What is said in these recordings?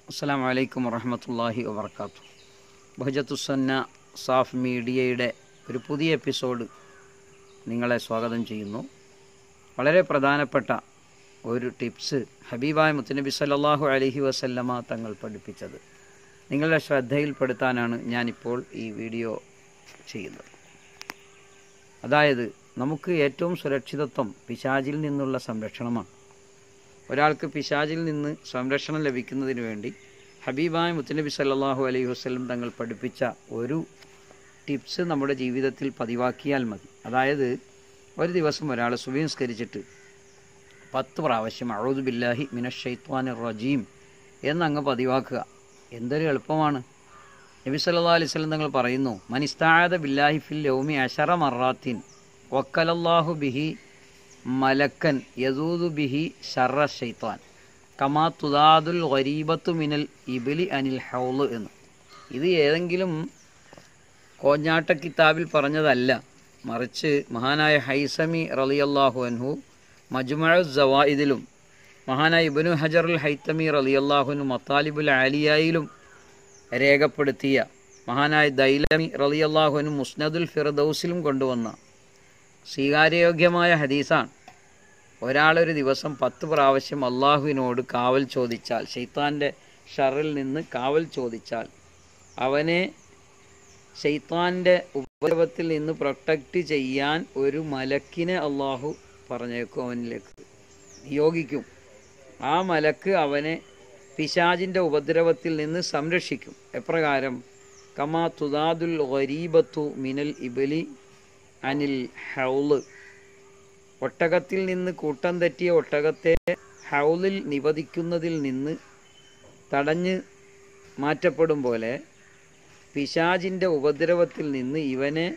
അസ്സലാമു അലൈക്കും വറഹ്മത്തുള്ളാഹി വബറകാതുഹു. ബഹജത്തുസ്സന്ന സാഫ് മീഡിയയുടെ ഒരു പുതിയ എപ്പിസോഡ് നിങ്ങളെ സ്വാഗതം ചെയ്യുന്നു. വളരെ പ്രധാനപ്പെട്ട ഒരു ടിപ്സ് ഹബീബായ മുത്തുനബി സല്ലല്ലാഹു അലൈഹി വസല്ലമ തങ്ങൾ പഠിപ്പിച്ചത് നിങ്ങളുടെ ശ്രദ്ധയിൽപ്പെടുത്താനാണ് ഞാനിപ്പോൾ ഈ വീഡിയോ ചെയ്യുന്നത്. അതായത് നമുക്ക് ഏറ്റവും സുരക്ഷിതത്വം പിശാചിൽ നിന്നുള്ള സംരക്ഷണമാണ്. ഒരാൾക്ക് പിശാചിൽ നിന്ന് സംരക്ഷണം ലഭിക്കുന്നതിന് വേണ്ടി ഹബീബായ മുത്തുനബി സല്ലല്ലാഹു അലൈഹി വസല്ലം തങ്ങൾ പഠിപ്പിച്ച ഒരു ടിപ്സ് നമ്മുടെ ജീവിതത്തിൽ പതിവാക്കിയാൽ മതി. അതായത് ഒരു ദിവസം ഒരാൾ സുബ്ഹി നിസ്കരിച്ചിട്ട് 10 പ്രാവശ്യം അഊദു ബില്ലാഹി മിനശ് ശൈത്വാനിർ റജീം എന്നങ്ങ് പതിവാക്കുക. എന്തൊരു എളുപ്പമാണ്. നബി സല്ലല്ലാഹു അലൈഹി വസല്ലം തങ്ങൾ പറയുന്നു, മനിസ്തആദ ബില്ലാഹി ഫിൽ യൗമി 10 മർറാത്തിൻ വക്കലല്ലാഹു ബിഹി മലക്കൻ യസൂദു ബിഹി ശർറ ശൈത്താൻ കമാ തുദാദുൽ ഗരീബത്തു മിനൽ ഇബിലി അനിൽ ഹൗള് എന്ന്. ഇത് ഏതെങ്കിലും കോഞ്ഞാട്ട കിതാബിൽ പറഞ്ഞതല്ല, മറിച്ച് മഹാനായ ഹൈസമി റളിയല്ലാഹു അൻഹു മജ്മുഉ സവായിദിലും മഹാനായ ഇബ്നു ഹജറുൽ ഹൈതമി റളിയല്ലാഹു അൻഹു മത്താലിബുൽ ആലിയയിലും രേഖപ്പെടുത്തിയ മഹാനായ ദൈലമി റളിയല്ലാഹു അൻഹു മുസ്നദുൽ ഫിർദൗസിലും കൊണ്ടുവന്ന സ്വീകാര്യയോഗ്യമായ ഹദീസാണ്. ഒരാളൊരു ദിവസം 10 പ്രാവശ്യം അള്ളാഹുവിനോട് കാവൽ ചോദിച്ചാൽ, ശൈത്താൻ്റെ ഷറിൽ നിന്ന് കാവൽ ചോദിച്ചാൽ, അവനെ ശൈത്താൻ്റെ ഉപദ്രവത്തിൽ നിന്ന് പ്രൊട്ടക്റ്റ് ചെയ്യാൻ ഒരു മലക്കിനെ അള്ളാഹു പറഞ്ഞേക്കും, അവനിലേക്ക് നിയോഗിക്കും. ആ മലക്ക് അവനെ പിശാചിൻ്റെ ഉപദ്രവത്തിൽ നിന്ന് സംരക്ഷിക്കും. എപ്രകാരം? കമാ തുദാദുൽ ഗരീബത്തു മിനൽ ഇബലി അനിൽ ഹൗള്. ഒട്ടകത്തിൽ നിന്ന് കൂട്ടം തെറ്റിയ ഒട്ടകത്തെ ഹൗലിൽ നിവദിക്കുന്നതിൽ നിന്ന് തടഞ്ഞ് മാറ്റപ്പെടും പോലെ പിശാചിൻ്റെ ഉപദ്രവത്തിൽ നിന്ന് ഇവനെ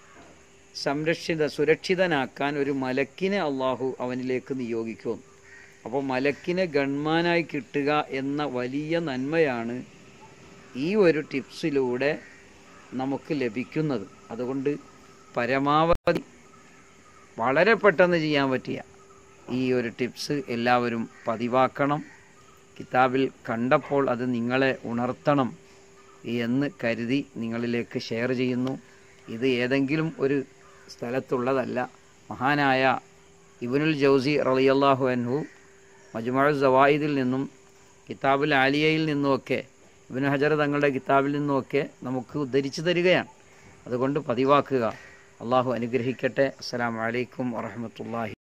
സുരക്ഷിതനാക്കാൻ ഒരു മലക്കിനെ അള്ളാഹു അവനിലേക്ക് നിയോഗിക്കും. അപ്പോൾ മലക്കിനെ ഗൺമാനായി കിട്ടുക എന്ന വലിയ നന്മയാണ് ഈ ഒരു ടിപ്സിലൂടെ നമുക്ക് ലഭിക്കുന്നത്. അതുകൊണ്ട് പരമാവധി വളരെ പെട്ടെന്ന് ചെയ്യാൻ പറ്റിയ ഈ ഒരു ടിപ്സ് എല്ലാവരും പതിവാക്കണം. കിതാബിൽ കണ്ടപ്പോൾ അത് നിങ്ങളെ ഉണർത്തണം എന്ന് കരുതി നിങ്ങളിലേക്ക് ഷെയർ ചെയ്യുന്നു. ഇത് ഏതെങ്കിലും ഒരു സ്ഥലത്തുള്ളതല്ല. മഹാനായ ഇബ്നുൽ ജൗസി റളിയല്ലാഹു അൻഹു മജ്മുഉ സവായിദിൽ നിന്നും കിതാബുൽ ആലിയയിൽ നിന്നുമൊക്കെ ഇബ്നു ഹജർ തങ്ങളുടെ കിതാബിൽ നിന്നുമൊക്കെ നമുക്ക് ഉദ്ധരിച്ചു തരികയാണ്. അതുകൊണ്ട് പതിവാക്കുക. അള്ളാഹു അനുഗ്രഹിക്കട്ടെ. അസ്സലാമു അലൈക്കും വറഹ്മത്തുള്ളാഹി.